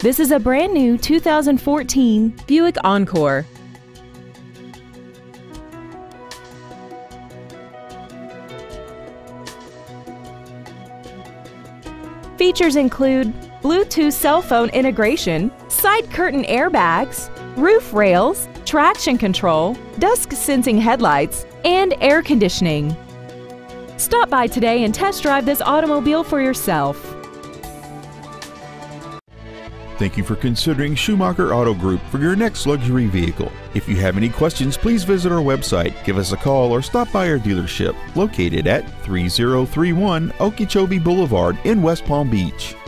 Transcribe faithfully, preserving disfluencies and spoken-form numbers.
This is a brand new two thousand fourteen Buick Encore. Features include Bluetooth cell phone integration, side curtain airbags, roof rails, traction control, dusk sensing headlights, and air conditioning. Stop by today and test drive this automobile for yourself. Thank you for considering Schumacher Auto Group for your next luxury vehicle. If you have any questions, please visit our website, give us a call, or stop by our dealership located at three zero three one Okeechobee Boulevard in West Palm Beach.